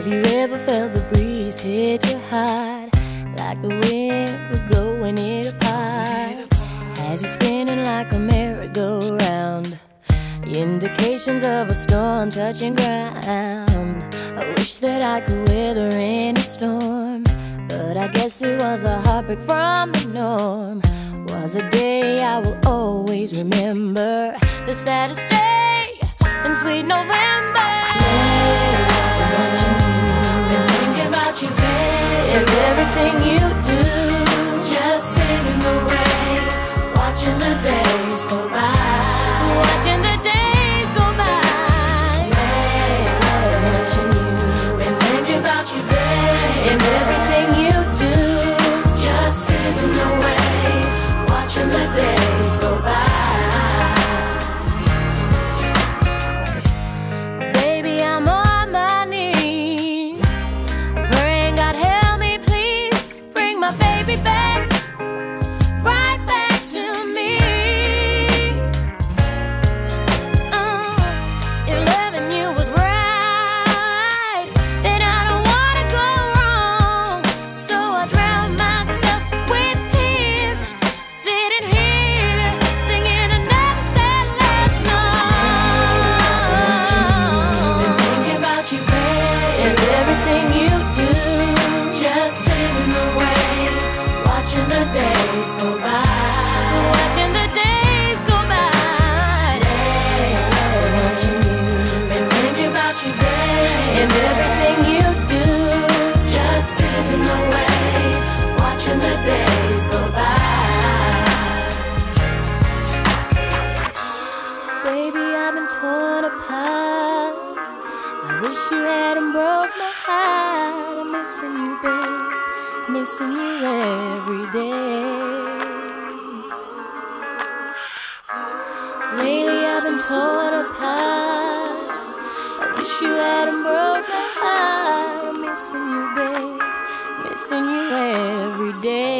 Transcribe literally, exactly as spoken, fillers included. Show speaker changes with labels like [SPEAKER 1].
[SPEAKER 1] you ever felt the breeze hit your heart, like the wind was blowing it apart, as you're spinning like a merry-go-round, indications of a storm touching ground. I wish that I could weather any storm, but I guess it was a heartbreak from the norm. Was a day I will always remember, the saddest day in sweet November. Watching you and thinking about you, babe, and everything you do, just sitting away, watching the days go by, watching the days go by. Watching you and thinking about you, babe, and everything you do, just sitting away, watching the days go by. Baby, I'm on my knees, praying God help me, please bring my baby back, right back to me. Uh, if loving you was right, then I don't wanna go wrong. So I drown myself with tears, sitting here singing another sad love song. And thinking about you, babe, and everything you do, just sitting away, watching the days go by, watching the days go by. Watching you and thinking about you, babe, and everything you do, just sitting away, watching the days go by. Baby, I've been torn apart, I wish you hadn't broke my heart. I'm missing you, babe, missing you every day. Lately I've been torn apart, I wish you hadn't broke my heart. I'm missing you, babe, missing you every day.